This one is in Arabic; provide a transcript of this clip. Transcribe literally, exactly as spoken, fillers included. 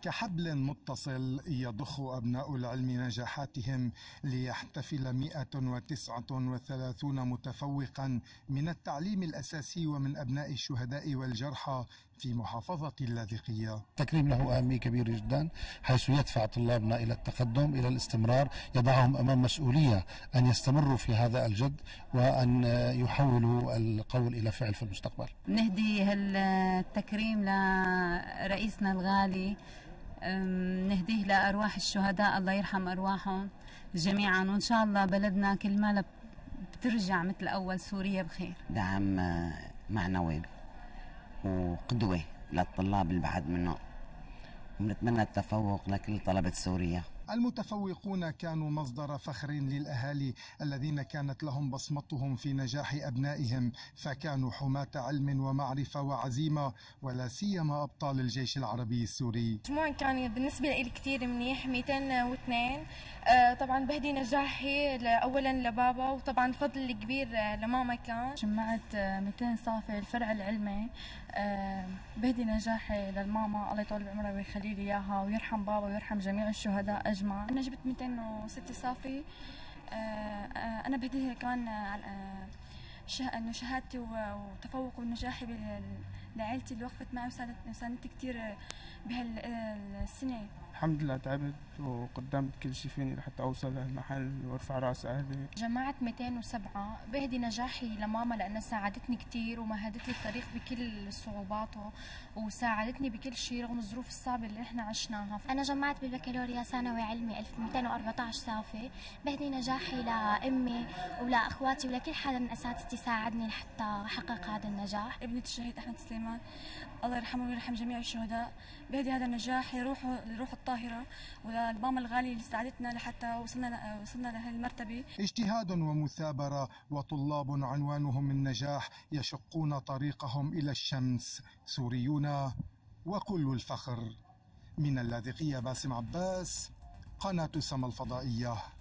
كحبل متصل يضخ أبناء العلم نجاحاتهم ليحتفل مئة وتسعة وثلاثون متفوقا من التعليم الأساسي ومن أبناء الشهداء والجرحى في محافظة اللاذقية. التكريم له أهمية كبيرة جدا، حيث يدفع طلابنا إلى التقدم، إلى الاستمرار، يضعهم أمام مسؤولية أن يستمروا في هذا الجد وأن يحولوا القول إلى فعل في المستقبل. نهدي هالتكريم لرئيسنا الغالي، نهديه لأرواح الشهداء، الله يرحم أرواحهم جميعا، وإن شاء الله بلدنا كل ما بترجع مثل أول سوريا بخير. دعم معنوي وقدوة للطلاب اللي بعد منه، ونتمنى التفوق لكل طلبة سوريا. المتفوقون كانوا مصدر فخر للأهالي الذين كانت لهم بصمتهم في نجاح أبنائهم، فكانوا حماة علم ومعرفة وعزيمة، ولا سيما أبطال الجيش العربي السوري. مجموعا كان بالنسبة لي كثير منيح، مئتين واثنين. آه طبعا بهدي نجاحي أولا لبابا، وطبعا فضل كبير لماما. كان جمعت مئتين صافي الفرع العلمي، آه بهدي نجاحي للماما، الله يطول بعمرها ويخلي لي إياها ويرحم بابا ويرحم جميع الشهداء أجمع. أنا جبت مئتين وستة صافي. آه آه أنا بهديها كمان آه انه شهادتي وتفوقي ونجاحي لعائلتي اللي وقفت معي وساندتني كثير بهالسنه. الحمد لله تعبت وقدمت كل شيء فيني لحتى اوصل لهالمحل وارفع راس اهلي. جمعت مئتين وسبعة، بهدي نجاحي لماما لانها ساعدتني كثير ومهدت لي الطريق بكل صعوباته وساعدتني بكل شيء رغم الظروف الصعبه اللي احنا عشناها. انا جمعت بالبكالوريا ثانوي علمي ألف ومئتين وأربعة عشر صافي، بهدي نجاحي لامي ولاخواتي ولكل حدا من اساتذتي ساعدني لحتى احقق هذا النجاح. ابنة الشهيد احمد سليمان الله يرحمه ويرحم جميع الشهداء، بهدي هذا النجاح لروحه لروح الطاهره وللماما الغاليه اللي ساعدتنا لحتى وصلنا وصلنا لهالمرتبه. اجتهاد ومثابره وطلاب عنوانهم النجاح يشقون طريقهم الى الشمس، سوريون وكل الفخر. من اللاذقيه باسم عباس، قناه سما الفضائيه.